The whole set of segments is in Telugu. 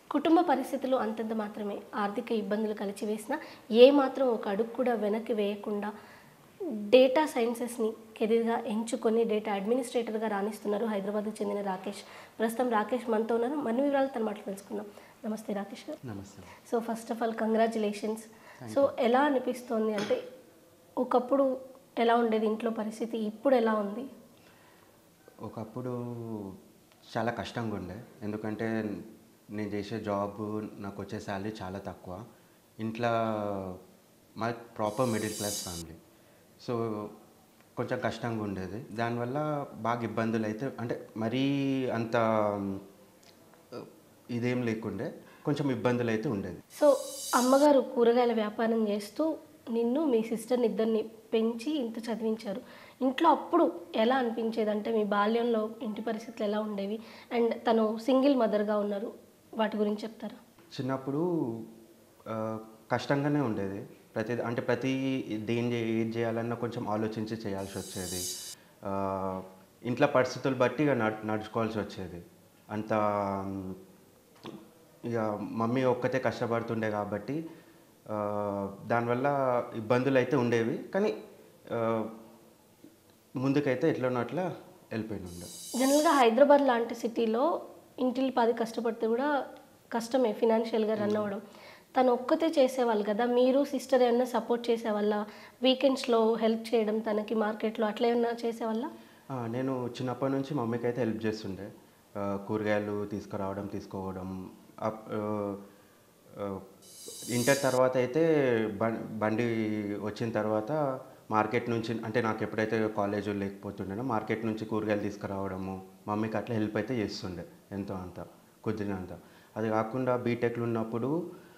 కుటుంబ పరిస్థితులు అంతంత మాత్రమే. ఆర్థిక ఇబ్బందులు కలిచివేసినా ఏమాత్రం ఒక అడుగు కూడా వెనక్కి వేయకుండా డేటా సైన్సెస్‌ని కెరీర్‌గా ఎంచుకొని డేటా అడ్మినిస్ట్రేటర్‌గా రాణిస్తున్నారు హైదరాబాద్‌కు చెందిన రాకేష్. ప్రస్తుతం రాకేష్ మనతో ఉన్నారు. మరిన్ని వివరాలు తన మాటలో తెలుసుకుందాం. నమస్తే రాకేష్ గారు. నమస్తే. So first of all congratulations. So ఎలా అనిపిస్తోంది అంటే ఒకప్పుడు ఎలా ఉండేది ఇంట్లో పరిస్థితి? ఇప్పుడు ఎలా ఉంది? ఒకప్పుడు చాలా కష్టంగా ఉండే. ఎందుకంటే నేను చేసే జాబ్ నాకు వచ్చే శాలరీ చాలా తక్కువ. ఇంట్లో మా proper middle class family. So కొంచెం కష్టంగా ఉండేది. దానివల్ల బాగా ఇబ్బందులు అయితే అంటే మరీ అంత ఇదేం లేకుండే, కొంచెం ఇబ్బందులు అయితే ఉండేది. సో అమ్మగారు కూరగాయల వ్యాపారం చేస్తూ నిన్ను మీ సిస్టర్ని ఇద్దరిని పెంచి ఇంత చదివించారు. ఇంట్లో అప్పుడు ఎలా అనిపించేది? అంటే మీ బాల్యంలో ఇంటి పరిస్థితులు ఎలా ఉండేవి? అండ్ తను సింగిల్ మదర్‌గా ఉన్నారు. వాటి గురించి చెప్తారా? చిన్నప్పుడు కష్టంగానే ఉండేది. ప్రతి ఏది చేయాలన్నా కొంచెం ఆలోచించి చేయాల్సి వచ్చేది. ఇంట్లో పరిస్థితులు బట్టి ఇక నడుచుకోవాల్సి వచ్చేది. అంత ఇక మమ్మీ ఒక్కతే కష్టపడుతుండే కాబట్టి దానివల్ల ఇబ్బందులు అయితే ఉండేవి. కానీ ముందుకైతే ఎట్లనో అట్లా వెళ్ళిపోయినుండే. జనరల్‌గా హైదరాబాద్ లాంటి సిటీలో ఇంటిల్లిపాది కష్టపడితే కూడా కష్టమే ఫినాన్షియల్‌గా రన్ అవ్వడం. తను ఒక్కతే చేసేవాళ్ళు కదా! మీరు సిస్టర్ ఏమన్నా సపోర్ట్ చేసేవాళ్ళా? వీకెండ్స్‌లో హెల్ప్ చేయడం తనకి మార్కెట్‌లో అట్లా ఏమన్నా చేసేవాళ్ళా? నేను చిన్నప్పటి నుంచి మమ్మీకైతే హెల్ప్ చేస్తుండే. కూరగాయలు తీసుకురావడం, తీసుకోవడం. ఇంటర్ తర్వాత అయితే బండి వచ్చిన తర్వాత మార్కెట్ నుంచి అంటే నాకు ఎప్పుడైతే కాలేజ్ లేకపోతుండేనో మార్కెట్ నుంచి కూరగాయలు తీసుకురావడము, మమ్మీకి అట్లా హెల్ప్ అయితే చేస్తుండే ఎంతో అంత కుదిరినంత. అది కాకుండా బీటెక్లో ఉన్నప్పుడు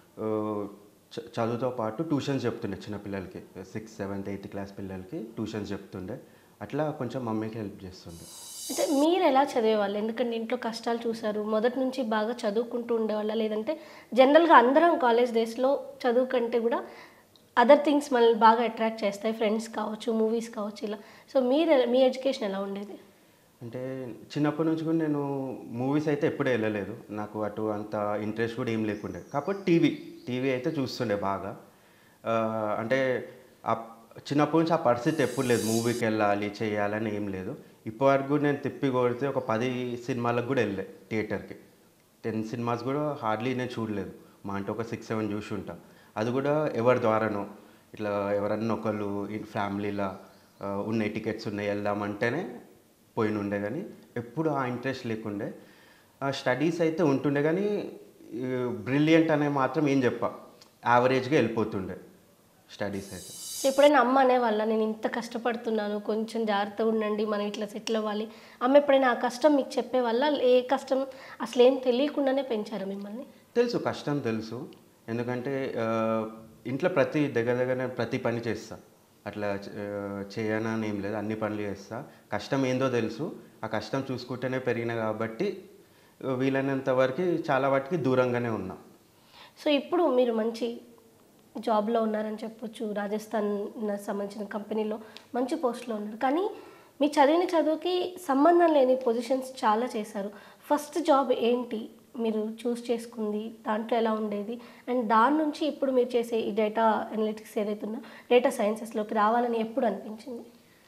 చదువుతో పాటు ట్యూషన్స్ చెప్తుండే చిన్నపిల్లలకి. 6th, 7th, 8th క్లాస్ పిల్లలకి ట్యూషన్స్ చెప్తుండే. అట్లా కొంచెం మమ్మీకి హెల్ప్ చేస్తుండే. అంటే మీరు ఎలా చదివేవాళ్ళు? ఎందుకంటే ఇంట్లో కష్టాలు చూసారు. మొదటి నుంచి బాగా చదువుకుంటూ ఉండేవాళ్ళా? లేదంటే జనరల్‌గా అందరం కాలేజ్ డేస్‌లో చదువు కంటే కూడా అదర్ థింగ్స్ మనల్ని బాగా అట్రాక్ట్ చేస్తాయి. ఫ్రెండ్స్ కావచ్చు, మూవీస్ కావచ్చు ఇలా. సో మీ ఎడ్యుకేషన్ ఎలా ఉండేది? అంటే చిన్నప్పటి నుంచి కూడా నేను మూవీస్ అయితే ఎప్పుడూ వెళ్ళలేదు. నాకు అటు అంత ఇంట్రెస్ట్ కూడా ఏం లేకుండే. కాకపోతే టీవీ అయితే చూస్తుండే బాగా. అంటే చిన్నప్పటి నుంచి ఆ పరిస్థితి ఎప్పుడు లేదు. మూవీకి వెళ్ళాలి, చేయాలని ఏం లేదు. ఇప్పటివరకు కూడా నేను తిప్పి కొడితే ఒక 10 సినిమాలకు కూడా వెళ్ళే థియేటర్కి. 10 సినిమాస్ కూడా హార్డ్లీ నేను చూడలేదు. మా అంటే ఒక 6, 7 చూసి ఉంటా. అది కూడా ఎవరి ద్వారానో ఇట్లా ఎవరన్నా ఒకళ్ళు ఫ్యామిలీలా ఉన్నాయి, టికెట్స్ ఉన్నాయి వెళ్దామంటేనే పోయినుండే. కానీ ఎప్పుడు ఆ ఇంట్రెస్ట్ లేకుండే. స్టడీస్ అయితే ఉంటుండే కానీ బ్రిలియంట్ అనే మాత్రం ఏం యావరేజ్గా వెళ్ళిపోతుండే స్టడీస్ అయితే. ఎప్పుడైనా అమ్మ అనేవాళ్ళా? నేను ఇంత కష్టపడుతున్నాను, కొంచెం జాగ్రత్తగా ఉండండి, మనం ఇట్లా సెటిల్ అవ్వాలి. అమ్మ ఎప్పుడైనా ఆ కష్టం మీకు చెప్పేవాళ్ళా? ఏ కష్టం అసలేం తెలియకుండానే పెంచారా మిమ్మల్ని? తెలుసు, కష్టం తెలుసు. ఎందుకంటే ఇంట్లో దగ్గర ప్రతి పని చేస్తా. అట్లా చేయనని ఏం లేదు, అన్ని పనులు చేస్తా. కష్టం ఏందో తెలుసు. ఆ కష్టం చూసుకుంటేనే పెరిగిన కాబట్టి వీలైనంత వరకు చాలా వాటికి దూరంగానే ఉన్నా. సో ఇప్పుడు మీరు మంచి జాబ్లో ఉన్నారని చెప్పొచ్చు. రాజస్థాన్ సంబంధించిన కంపెనీలో మంచి పోస్ట్లో ఉన్నారు. కానీ మీ చదివిన చదువుకి సంబంధం లేని పొజిషన్స్ చాలా చేశారు. ఫస్ట్ జాబ్ ఏంటి మీరు చూస్ చేసుకుంది? దాంట్లో ఎలా ఉండేది? అండ్ దాని నుంచి ఇప్పుడు మీరు చేసే ఈ డేటా అనలిటిక్స్ ఏదైతే ఉందో డేటా సైన్సెస్లోకి రావాలని ఎప్పుడు అనిపించింది?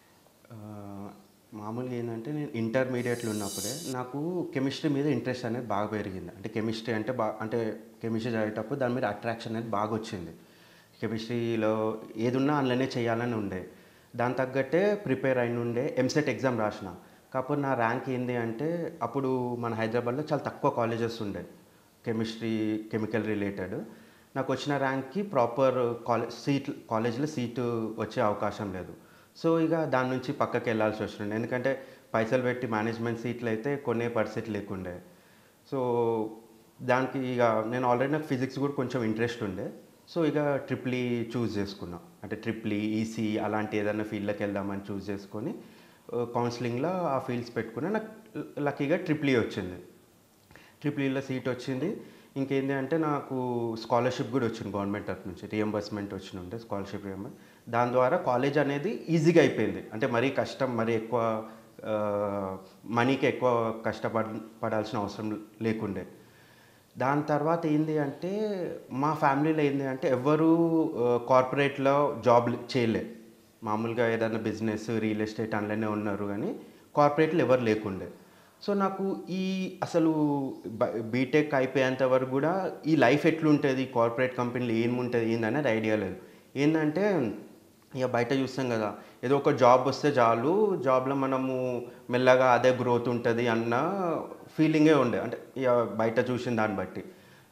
మామూలుగా ఏంటంటే నేను ఇంటర్మీడియట్లో ఉన్నప్పుడే నాకు కెమిస్ట్రీ మీద ఇంట్రెస్ట్ అనేది బాగా పెరిగింది. అంటే కెమిస్ట్రీ అంటే కెమిస్ట్రీ చదివేటప్పుడు దాని మీద అట్రాక్షన్ అనేది బాగా వచ్చింది. కెమిస్ట్రీలో ఏదున్నా అందులోనే చేయాలని ఉండే. దాని తగ్గట్టే ప్రిపేర్ అయిన ఉండే. ఎంసెట్ ఎగ్జామ్ రాసిన. కాకపోతే నా ర్యాంక్ ఏంది అంటే అప్పుడు మన హైదరాబాద్లో చాలా తక్కువ కాలేజెస్ ఉండే కెమికల్ రిలేటెడ్. నాకు వచ్చిన ర్యాంక్కి ప్రాపర్ కాలేజ్లో సీటు వచ్చే అవకాశం లేదు. సో ఇక దాని నుంచి పక్కకి వెళ్ళాల్సి వస్తుండే. ఎందుకంటే పైసలు పెట్టి మేనేజ్మెంట్ సీట్లు అయితే కొనే పరిస్థితి లేకుండే. సో దానికి ఇక నేను ఆల్రెడీ నాకు ఫిజిక్స్ కూడా కొంచెం ఇంట్రెస్ట్ ఉండే. సో ఇక ట్రిపుల్ చూస్ చేసుకున్నా. అంటే ట్రిపుల్ ఈసీ అలాంటి ఏదైనా ఫీల్డ్లోకి వెళ్దామని చూస్ చేసుకొని కౌన్సిలింగ్లో ఆ ఫీల్డ్స్ పెట్టుకున్నా. నాకు లక్కీగా ట్రిపుల్ వచ్చింది. ట్రిపుల్ సీట్ వచ్చింది. ఇంకేంటి అంటే నాకు స్కాలర్షిప్ కూడా వచ్చింది గవర్నమెంట్ తరఫు నుంచి. రియంబర్స్మెంట్ వచ్చినుండే స్కాలర్షిప్ రియంబర్స్. దాని ద్వారా కాలేజ్ అనేది ఈజీగా అయిపోయింది. అంటే మరీ కష్టం, మరీ ఎక్కువ మనీకి ఎక్కువ పడాల్సిన అవసరం లేకుండే. దాని తర్వాత ఏంది అంటే మా ఫ్యామిలీలో ఏంది అంటే ఎవ్వరూ కార్పొరేట్లో జాబ్ చేయలే. మామూలుగా ఏదైనా బిజినెస్, రియల్ ఎస్టేట్ అందులోనే ఉన్నారు కానీ కార్పొరేట్లు ఎవరు లేకుండే. సో నాకు ఈ అసలు బీటెక్ అయిపోయేంత వరకు కూడా ఈ లైఫ్ ఎట్లుంటుంది, కార్పొరేట్ కంపెనీలో ఏముంటుంది ఏందనేది ఐడియా లేదు. ఏంటంటే ఇక బయట చూస్తాం కదా, ఏదో ఒక జాబ్ వస్తే చాలు, జాబ్లో మనము మెల్లగా అదే గ్రోత్ ఉంటుంది అన్న ఫీలింగే ఉండే, అంటే ఇక బయట చూసిన దాన్ని బట్టి.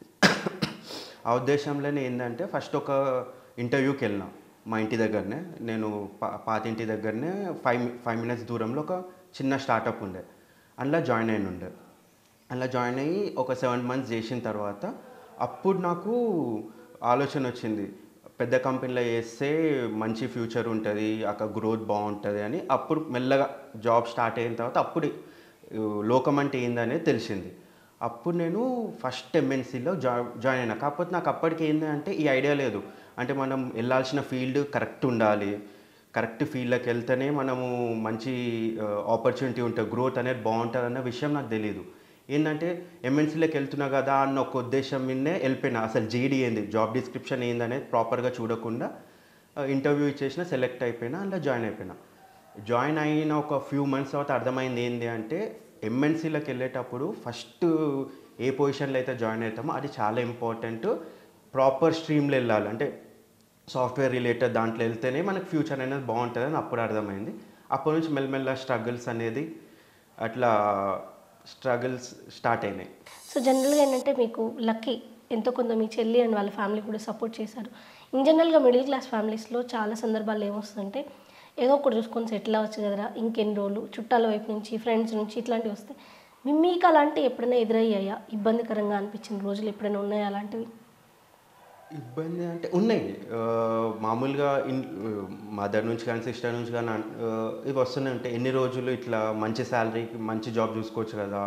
ఆ ఉద్దేశంలోనే ఏంటంటే ఫస్ట్ ఒక ఇంటర్వ్యూకి వెళ్ళినా మా ఇంటి దగ్గరనే. నేను పాతింటి దగ్గరనే 5 మినిట్స్ దూరంలో ఒక చిన్న స్టార్టప్ ఉండే, అందులో జాయిన్ అయిన ఉండే. అలా జాయిన్ అయ్యి ఒక 7 మంత్స్ చేసిన తర్వాత అప్పుడు నాకు ఆలోచన వచ్చింది, పెద్ద కంపెనీలో చేస్తే మంచి ఫ్యూచర్ ఉంటుంది, అక్కడ గ్రోత్ బాగుంటుంది అని. అప్పుడు మెల్లగా జాబ్ స్టార్ట్ అయిన తర్వాత అప్పుడు లోకం అంటే ఏందనేది తెలిసింది. అప్పుడు నేను ఫస్ట్ ఎంఎన్సీలో జాయిన్ అయినా. కాకపోతే నాకు అప్పటికి ఏంటంటే ఈ ఐడియా లేదు, అంటే మనం వెళ్ళాల్సిన ఫీల్డ్ కరెక్ట్ ఉండాలి, కరెక్ట్ ఫీల్డ్లోకి వెళ్తేనే మనము మంచి ఆపర్చునిటీ ఉంటుంది, గ్రోత్ అనేది బాగుంటుంది అన్న విషయం నాకు తెలియదు. ఏంటంటే ఎంఎన్సీలోకి వెళ్తున్నా కదా అన్న ఒక ఉద్దేశం మీదనే వెళ్ళిపోయినా. అసలు జీడీ ఏంది, జాబ్ డిస్క్రిప్షన్ ఏందనేది ప్రాపర్గా చూడకుండా ఇంటర్వ్యూ ఇచ్చేసిన, సెలెక్ట్ అయిపోయినా, అందులో జాయిన్ అయిపోయినా. జాయిన్ అయిన ఒక ఫ్యూ మంత్స్ తర్వాత అర్థమైంది ఏంటి అంటే ఎంఎన్సీలోకి వెళ్ళేటప్పుడు ఫస్ట్ ఏ పొజిషన్లో అయితే జాయిన్ అవుతామో అది చాలా ఇంపార్టెంట్. ప్రాపర్ స్ట్రీమ్లో వెళ్ళాలి, అంటే సాఫ్ట్వేర్ రిలేటెడ్ దాంట్లో వెళ్తేనే మనకు ఫ్యూచర్ అనేది బాగుంటుందని అప్పుడు అర్థమైంది. అప్పటి నుంచి మెల్లమెల్ల స్ట్రగుల్స్ అనేది అట్లా స్ట్రగుల్స్ స్టార్ట్ అయినాయి. సో జనరల్గా ఏంటంటే మీకు లక్కీ ఎంతో కొంత మీ చెల్లి అండ్ వాళ్ళ ఫ్యామిలీ కూడా సపోర్ట్ చేశారు. ఇన్ జనరల్గా మిడిల్ క్లాస్ ఫ్యామిలీస్లో చాలా సందర్భాల్లో ఏమొస్తుందంటే ఏదో ఒకటి చూసుకొని సెటిల్ అవ్వచ్చు కదరా, ఇంకెన్ని రోజులు, చుట్టాల వైపు నుంచి, ఫ్రెండ్స్ నుంచి ఇట్లాంటివి వస్తాయి. మీకు అలాంటివి ఎప్పుడైనా ఎదురయ్యాయా? ఇబ్బందికరంగా అనిపించిన రోజులు ఎప్పుడైనా ఉన్నాయా అలాంటివి? ఇబ్బంది అంటే ఉన్నాయి. మామూలుగా మదర్ నుంచి కానీ సిస్టర్ నుంచి కానీ ఇవి వస్తూనే ఉంటాయి. ఎన్ని రోజులు ఇట్లా మంచి శాలరీకి మంచి జాబ్ చూసుకోవచ్చు కదా,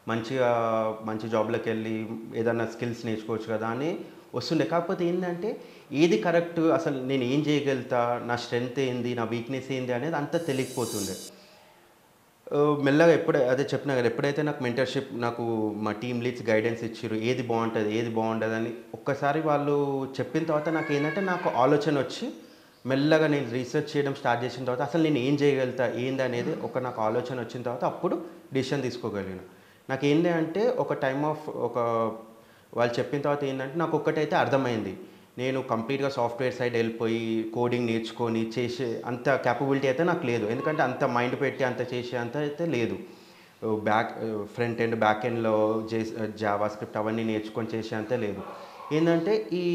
మంచి జాబ్లోకి వెళ్ళి ఏదైనా స్కిల్స్ నేర్చుకోవచ్చు కదా అని వస్తుండే. కాకపోతే ఏంటంటే ఏది కరెక్ట్, అసలు నేను ఏం చేయగలుగుతా, నా స్ట్రెంగ్త్ ఏంది, నా వీక్నెస్ ఏంది అనేది అంతా తెలియకపోతుండే. మెల్లగా అదే చెప్పినా కదా, ఎప్పుడైతే నాకు మెంటర్షిప్, నాకు మా టీమ్ లీడ్స్ గైడెన్స్ ఇచ్చారు, ఏది బాగుంటుంది ఏది బాగుంటుంది అని ఒక్కసారి వాళ్ళు చెప్పిన తర్వాత నాకు ఏంటంటే నాకు ఆలోచన వచ్చి మెల్లగా నేను రీసెర్చ్ చేయడం స్టార్ట్ చేసిన తర్వాత అసలు నేను ఏం చేయగలుగుతా ఏంది అనేది నాకు ఆలోచన వచ్చిన తర్వాత అప్పుడు డిసిషన్ తీసుకోగలిగాను. నాకు ఏంటి అంటే వాళ్ళు చెప్పిన తర్వాత ఏంటంటే నాకు ఒక్కటైతే అర్థమైంది, నేను కంప్లీట్గా సాఫ్ట్వేర్ సైడ్ వెళ్ళిపోయి కోడింగ్ నేర్చుకొని చేసే అంత క్యాపబిలిటీ అయితే నాకు లేదు. ఎందుకంటే అంత మైండ్ పెట్టి అంత చేసే అంత అయితే లేదు. ఫ్రంట్ ఎండ్ బ్యాక్ ఎండ్లో జావా స్క్రిప్ట్ అవన్నీ నేర్చుకొని చేసే అంత లేదు. ఏంటంటే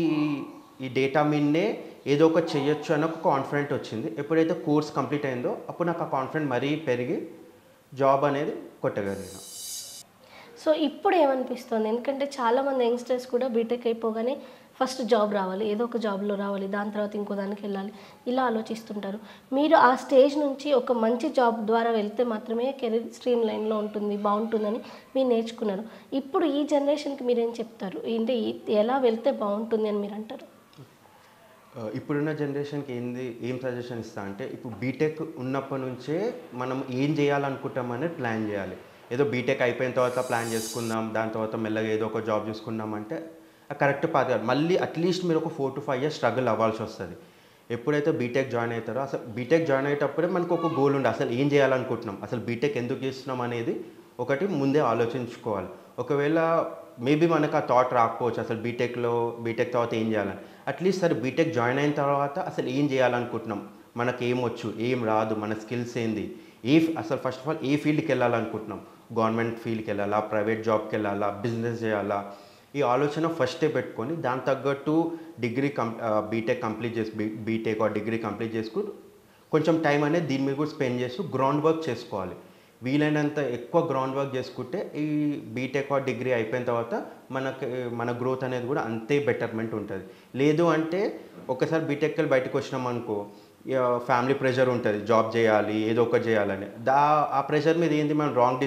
ఈ డేటా మీన్నే ఏదో ఒకటి చేయొచ్చు అని ఒక కాన్ఫిడెంట్ వచ్చింది. ఎప్పుడైతే కోర్స్ కంప్లీట్ అయిందో అప్పుడు నాకు ఆ కాన్ఫిడెంట్ మరీ పెరిగి జాబ్ అనేది కొట్టగలిగాను. సో ఇప్పుడు ఏమనిపిస్తుంది? ఎందుకంటే చాలామంది యంగ్స్టర్స్ కూడా బీటెక్ అయిపోగానే ఫస్ట్ జాబ్ రావాలి, ఏదో ఒక జాబ్లో రావాలి, దాని తర్వాత ఇంకో దానికి వెళ్ళాలి, ఇలా ఆలోచిస్తుంటారు. మీరు ఆ స్టేజ్ నుంచి ఒక మంచి జాబ్ ద్వారా వెళ్తే మాత్రమే కెరీర్ స్ట్రీమ్ లైన్లో ఉంటుంది, బాగుంటుందని మీరు నేర్చుకున్నారు. ఇప్పుడు ఈ జనరేషన్కి మీరేం చెప్తారు? ఏంటి, ఎలా వెళ్తే బాగుంటుంది అని మీరు అంటారు? ఇప్పుడున్న జనరేషన్కి ఏం సజెషన్ ఇస్తా అంటే, ఇప్పుడు బీటెక్ ఉన్నప్పటి నుంచే మనం ఏం చేయాలనుకుంటామని ప్లాన్ చేయాలి. ఏదో బీటెక్ అయిపోయిన తర్వాత ప్లాన్ చేసుకుందాం, దాని తర్వాత మెల్లగా ఏదో ఒక జాబ్ చూసుకుందాం అంటే కరెక్ట్ పాత్ కాదు. మళ్ళీ అట్లీస్ట్ మీరు ఒక 4 to 5 years స్ట్రగుల్ అవ్వాల్సి వస్తుంది. ఎప్పుడైతే బీటెక్ జాయిన్ అవుతారో అసలు బీటెక్ జాయిన్ అయ్యేటప్పుడే మనకు ఒక గోల్ ఉండే, అసలు ఏం చేయాలనుకుంటున్నాం, అసలు బీటెక్ ఎందుకు చేస్తున్నాం అనేది ఒకటి ముందే ఆలోచించుకోవాలి. ఒకవేళ మేబీ మనకు ఆ థాట్ రాకపోవచ్చు, అసలు బీటెక్ తర్వాత ఏం చేయాలని. అట్లీస్ట్ సరే బీటెక్ జాయిన్ అయిన తర్వాత అసలు ఏం చేయాలనుకుంటున్నాం, మనకు ఏమొచ్చు ఏం రాదు, మన స్కిల్స్ ఏంది, అసలు ఫస్ట్ ఆఫ్ ఆల్ ఏ ఫీల్డ్కి వెళ్ళాలనుకుంటున్నాం, గవర్నమెంట్ ఫీల్డ్కి వెళ్ళాలా, ప్రైవేట్ జాబ్కి వెళ్ళాలా, బిజినెస్ చేయాలా, ఈ ఆలోచన ఫస్టే పెట్టుకొని దాని తగ్గట్టు బీటెక్ కంప్లీట్ చేసి బీటెక్ డిగ్రీ కంప్లీట్ చేసుకుని కొంచెం టైం అనేది దీని మీద కూడా స్పెండ్ చేస్తూ గ్రౌండ్ వర్క్ చేసుకోవాలి. వీలైనంత ఎక్కువ గ్రౌండ్ వర్క్ చేసుకుంటే ఈ బీటెక్ డిగ్రీ అయిపోయిన తర్వాత మన గ్రోత్ అనేది కూడా అంతే బెటర్మెంట్ ఉంటుంది. లేదు అంటే ఒకసారి బీటెక్ వెళ్ళి బయటకు వచ్చినాం అనుకో, ఫ్యామిలీ ప్రెషర్ ఉంటుంది, జాబ్ చేయాలి ఏదో ఒకటి చేయాలని. ఆ ప్రెషర్ మీద ఏంది, మనం రాంగ్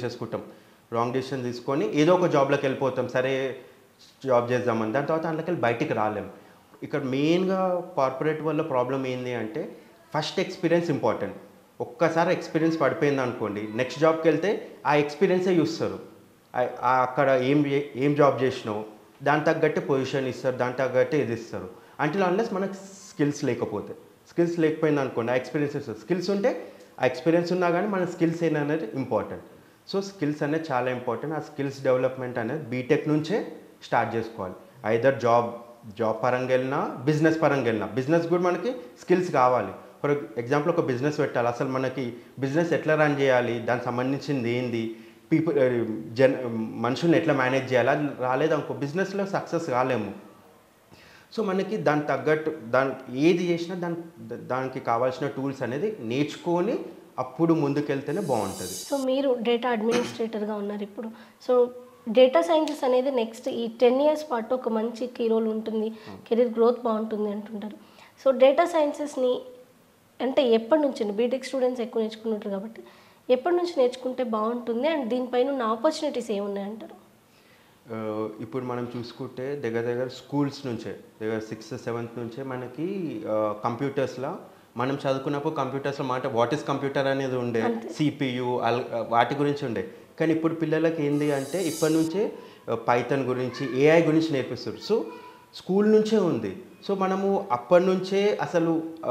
డిసిషన్ తీసుకొని ఏదో ఒక జాబ్లోకి వెళ్ళిపోతాం, సరే జాబ్ చేద్దామని, దాని తర్వాత అందులోకి వెళ్ళి బయటికి రాలేం. ఇక్కడ మెయిన్గా కార్పొరేట్ వల్ల ప్రాబ్లం ఏంటి అంటే ఫస్ట్ ఎక్స్పీరియన్స్ ఇంపార్టెంట్. ఒక్కసారి ఎక్స్పీరియన్స్ పడిపోయింది అనుకోండి, నెక్స్ట్ జాబ్కి వెళ్తే ఆ ఎక్స్పీరియన్సే చూస్తారు, అక్కడ ఏం జాబ్ చేసినావు దాని తగ్గట్టే పొజిషన్ ఇస్తారు, దాని తగ్గట్టే ఇది ఇస్తారు. అంటిల్ అన్లెస్ మనకు స్కిల్స్ లేకపోతే, స్కిల్స్ లేకపోయింది అనుకోండి ఆ ఎక్స్పీరియన్స్ ఇస్తారు. స్కిల్స్ ఉంటే ఆ ఎక్స్పీరియన్స్ ఉన్నా కానీ మన స్కిల్స్ ఏంటనేది ఇంపార్టెంట్. సో స్కిల్స్ అనేది చాలా ఇంపార్టెంట్. ఆ స్కిల్స్ డెవలప్మెంట్ అనేది బీటెక్ నుంచే స్టార్ట్ చేసుకోవాలి. ఐదర్ జాబ్ పరంగా వెళ్ళినా, బిజినెస్ పరంగా వెళ్ళినా. బిజినెస్ కూడా మనకి స్కిల్స్ కావాలి. ఫర్ ఎగ్జాంపుల్ ఒక బిజినెస్ పెట్టాలి, అసలు మనకి బిజినెస్ ఎట్లా రన్ చేయాలి, దానికి సంబంధించింది ఏంది, పీపుల్ మనుషుల్ని ఎట్లా మేనేజ్ చేయాలి, అది రాలేదనుకో బిజినెస్లో సక్సెస్ కాలేము. సో మనకి దానికి తగ్గట్టు ఏది చేసినా దానికి కావాల్సిన టూల్స్ అనేది నేర్చుకొని అప్పుడు ముందుకెళ్తేనే బాగుంటుంది. సో మీరు డేటా అడ్మినిస్ట్రేటర్గా ఉన్నారు ఇప్పుడు. సో డేటా సైన్సెస్ అనేది నెక్స్ట్ ఈ 10 years పాటు ఒక మంచి కీ రోల్ ఉంటుంది, కెరీర్ గ్రోత్ బాగుంటుంది అంటుంటారు. సో డేటా సైన్సెస్ని అంటే ఎప్పటి నుంచి, బీటెక్ స్టూడెంట్స్ ఎక్కువ నేర్చుకుంటుంటారు కాబట్టి ఎప్పటి నుంచి నేర్చుకుంటే బాగుంటుంది అండ్ దీనిపైన ఉన్న ఆపర్చునిటీస్ ఏమున్నాయంటారు? ఇప్పుడు మనం చూసుకుంటే దగ్గర స్కూల్స్ నుంచే, దగ్గర 6th 7th నుంచే మనకి కంప్యూటర్స్లో మనం చదువుకున్నప్పుడు కంప్యూటర్స్లో మాట వాట్ ఈస్ కంప్యూటర్ అనేది ఉండే, సిపియు వాటి గురించి ఉండే. కానీ ఇప్పుడు పిల్లలకి ఏంది అంటే ఇప్పటి నుంచే పైథాన్ గురించి, ఏఐ గురించి నేర్పిస్తారు. సో స్కూల్ నుంచే ఉంది. సో మనము అప్పటి నుంచే అసలు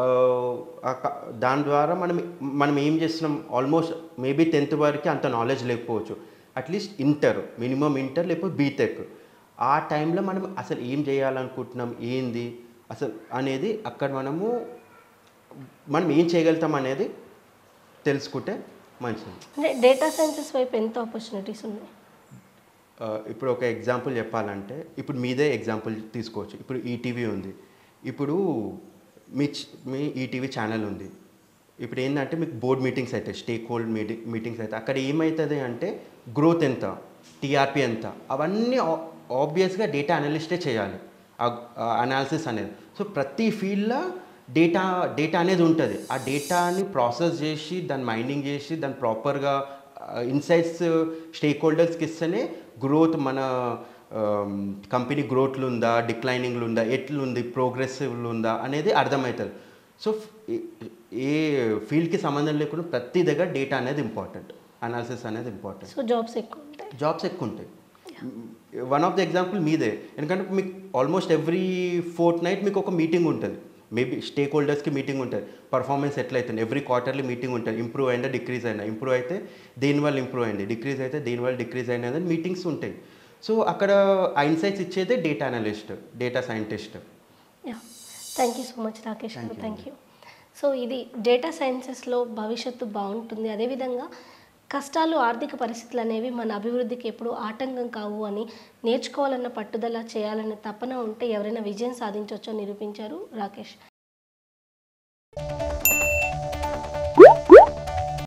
దాని ద్వారా మనం ఏం చేస్తున్నాం, ఆల్మోస్ట్ మేబీ 10th వరకు అంత నాలెడ్జ్ లేకపోవచ్చు, అట్లీస్ట్ మినిమం ఇంటర్ లేకపోతే బీటెక్. ఆ టైంలో మనం అసలు ఏం చేయాలనుకుంటున్నాం, ఏంది అసలు అనేది అక్కడ మనం ఏం చేయగలుగుతాం అనేది తెలుసుకుంటే మంచిది. అంటే డేటా సైన్సెస్ వైపు ఎంత ఆపర్చునిటీస్ ఉన్నాయి? ఇప్పుడు ఒక ఎగ్జాంపుల్ చెప్పాలంటే, ఇప్పుడు మీదే ఎగ్జాంపుల్ తీసుకోవచ్చు. ఇప్పుడు ఈటీవీ ఉంది. ఇప్పుడు మీ ఈటీవీ ఛానల్ ఉంది. ఇప్పుడు ఏంటంటే మీకు బోర్డ్ మీటింగ్స్ అవుతాయి, స్టేక్ హోల్డ్ మీటింగ్స్ అవుతాయి. అక్కడ ఏమవుతుంది అంటే గ్రోత్ ఎంత, టీఆర్పీ ఎంత, అవన్నీ ఆబ్వియస్గా డేటా అనలిస్టే చేయాలి అనాలిసిస్ అనేది. సో ప్రతి ఫీల్డ్లో డేటా అనేది ఉంటుంది. ఆ డేటాని ప్రాసెస్ చేసి దాన్ని మైనింగ్ చేసి దాన్ని ప్రాపర్గా ఇన్సైట్స్ స్టేక్ హోల్డర్స్కి ఇస్తేనే గ్రోత్, మన కంపెనీ గ్రోత్లు ఉందా, డిక్లైనింగ్లు ఉందా, ఎట్లుంది, ప్రోగ్రెసివ్లు ఉందా అనేది అర్థమవుతుంది. సో ఏ ఫీల్డ్కి సంబంధం లేకుండా ప్రతి దగ్గర డేటా అనేది ఇంపార్టెంట్, అనాలిసిస్ అనేది ఇంపార్టెంట్. సో జాబ్స్ ఎక్కువ ఉంటాయి. వన్ ఆఫ్ ద ఎగ్జాంపుల్ మీదే. ఎందుకంటే మీకు ఆల్మోస్ట్ ఎవ్రీ ఫోర్ట్నైట్ మీకు ఒక మీటింగ్ ఉంటుంది, మేబీ స్టేక్ హోల్డర్స్కి మీటింగ్ ఉంటుంది, పర్ఫార్మెన్స్ ఎట్లయితుంది, ఎవ్రీ క్వార్టర్లీ మీటింగ్ ఉంటుంది, ఇంప్రూవ్ అయిందా డిక్రీజ్ అయినా, ఇంప్రూవ్ అయితే దేనివల్ల ఇంప్రూవ్ అయింది, డిక్రీజ్ అయితే దేనివల్ల డిక్రీజ్ అయినా మీటింగ్స్ ఉంటాయి. సో అక్కడ ఆ ఇన్సైట్స్ ఇచ్చేదే data analyst, data scientist. Thank you so much Rakesh గారు, థ్యాంక్ యూ. సో ఇది డేటా సైన్సెస్లో భవిష్యత్తు బాగుంటుంది, అదేవిధంగా కష్టాలు, ఆర్థిక పరిస్థితులు అనేవి మన అభివృద్ధికి ఎప్పుడూ ఆటంకం కావు అని, నేర్చుకోవాలన్న పట్టుదల, చేయాలన్న తపన ఉంటే ఎవరైనా విజయం సాధించవచ్చని నిరూపించారు రాకేష్.